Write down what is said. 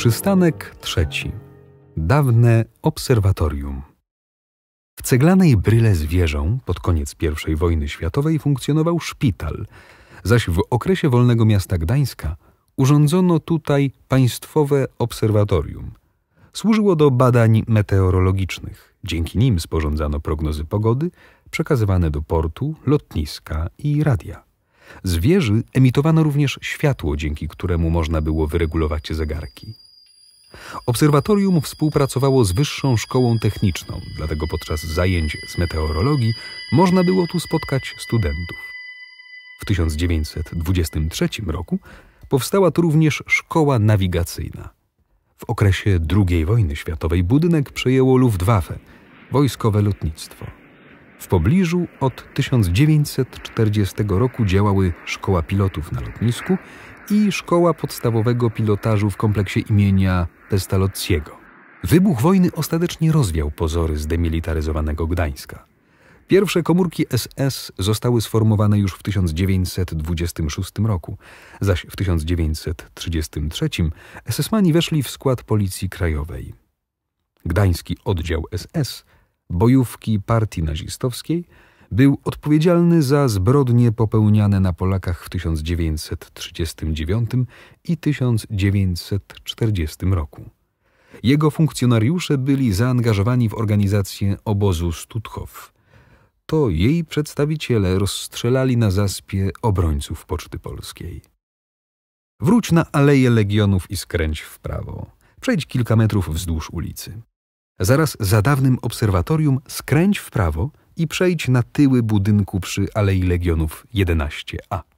Przystanek trzeci. Dawne obserwatorium. W ceglanej bryle z wieżą pod koniec I wojny światowej funkcjonował szpital, zaś w okresie wolnego miasta Gdańska urządzono tutaj państwowe obserwatorium. Służyło do badań meteorologicznych. Dzięki nim sporządzano prognozy pogody przekazywane do portu, lotniska i radia. Z wieży emitowano również światło, dzięki któremu można było wyregulować zegarki. Obserwatorium współpracowało z Wyższą Szkołą Techniczną, dlatego podczas zajęć z meteorologii można było tu spotkać studentów. W 1923 roku powstała tu również Szkoła Nawigacyjna. W okresie II wojny światowej budynek przejęło Luftwaffe, wojskowe lotnictwo. W pobliżu od 1940 roku działały Szkoła Pilotów na lotnisku i Szkoła Podstawowego Pilotażu w kompleksie imienia Pestalozziego. Wybuch wojny ostatecznie rozwiał pozory zdemilitaryzowanego Gdańska. Pierwsze komórki SS zostały sformowane już w 1926 roku, zaś w 1933 SS-mani weszli w skład Policji Krajowej. Gdański oddział SS, bojówki partii nazistowskiej, był odpowiedzialny za zbrodnie popełniane na Polakach w 1939 i 1940 roku. Jego funkcjonariusze byli zaangażowani w organizację obozu Stutthof. To jej przedstawiciele rozstrzelali na zaspie obrońców Poczty Polskiej. Wróć na Aleję Legionów i skręć w prawo. Przejdź kilka metrów wzdłuż ulicy. Zaraz za dawnym obserwatorium skręć w prawo i przejdź na tyły budynku przy Alei Legionów 11A.